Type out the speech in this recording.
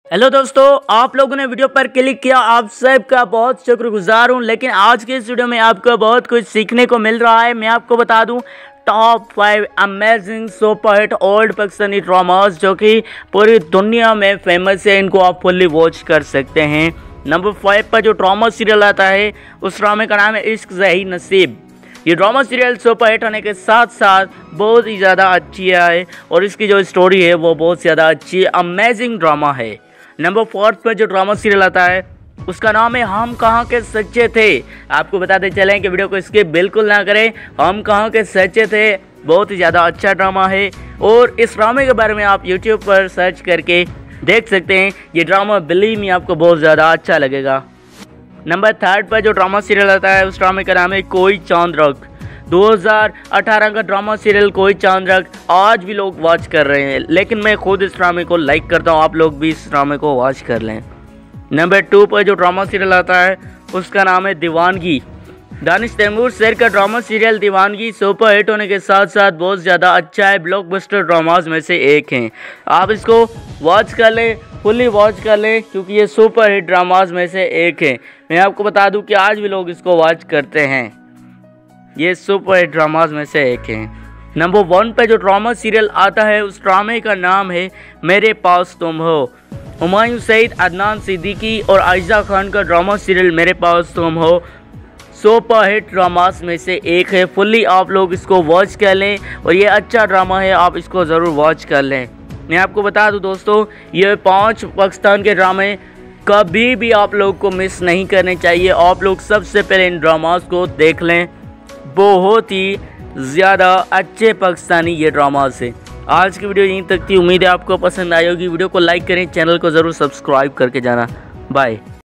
Hello दोस्तों, आप लोगों ने वीडियो पर क्लिक किया, आप सबका बहुत शुक्रगुजार हूं। लेकिन आज के इस वीडियो में आपको बहुत कुछ सीखने को मिल रहा है। मैं आपको बता दूं top 5 amazing superhit old Pakistani dramas जो कि पूरी दुनिया में फेमस है। इनको आप फुल्ली वॉच कर सकते हैं। नंबर 5 पर जो ड्रामा सीरियल आता है उस ड्रामे का नाम है इश्क ज़ही नसीब। ये ड्रामा सीरियल सुपरहिट होने के साथ साथ बहुत ही ज़्यादा अच्छी है और इसकी जो स्टोरी है वो बहुत ज़्यादा अच्छी अमेजिंग ड्रामा है। नंबर 4 पर जो ड्रामा सीरियल आता है उसका नाम है हम कहाँ के सच्चे थे। आपको बताते चलें कि वीडियो को स्किप बिल्कुल ना करें। हम कहाँ के सच्चे थे बहुत ही ज़्यादा अच्छा ड्रामा है और इस ड्रामे के बारे में आप यूट्यूब पर सर्च करके देख सकते हैं। ये ड्रामा बिलीव मी आपको बहुत ज़्यादा अच्छा लगेगा। नंबर 3 पर जो ड्रामा सीरियल आता है उस ड्रामे का नाम है कोई चांद रात। 2018 का ड्रामा सीरियल कोई चांद रात आज भी लोग वॉच कर रहे हैं, लेकिन मैं खुद इस ड्रामे को लाइक करता हूँ। आप लोग भी इस ड्रामे को वॉच कर लें। नंबर 2 पर जो ड्रामा सीरियल आता है उसका नाम है दीवानगी। दानिश तैमूर सर का drama serial Deewangi super hit होने के साथ साथ बहुत ज़्यादा अच्छा है। ब्लॉकबस्टर ड्रामाज में से एक हैं। आप इसको वॉच कर लें, फुल्ली वॉच कर लें, क्योंकि ये सुपर हिट ड्रामाज में से एक है। मैं आपको बता दूं कि आज भी लोग इसको वॉच करते हैं। ये सुपर हिट ड्रामाज में से एक है। नंबर 1 पे जो ड्रामा सीरियल आता है उस ड्रामे का नाम है मेरे पास तुम हो। हुमायूं सईद, अदनान सिद्दीकी और आयशा खान का ड्रामा सीरियल मेरे पास तुम हो सुपर हिट ड्रामास में से एक है। फुल्ली आप लोग इसको वॉच कर लें और ये अच्छा ड्रामा है, आप इसको ज़रूर वॉच कर लें। मैं आपको बता दूं दोस्तों, ये 5 पाकिस्तान के ड्रामे कभी भी आप लोग को मिस नहीं करने चाहिए। आप लोग सबसे पहले इन ड्रामास को देख लें। बहुत ही ज़्यादा अच्छे पाकिस्तानी ये ड्रामास है। आज की वीडियो यहीं तक थी। उम्मीद है आपको पसंद आई होगी। वीडियो को लाइक करें, चैनल को ज़रूर सब्सक्राइब करके जाना। बाय।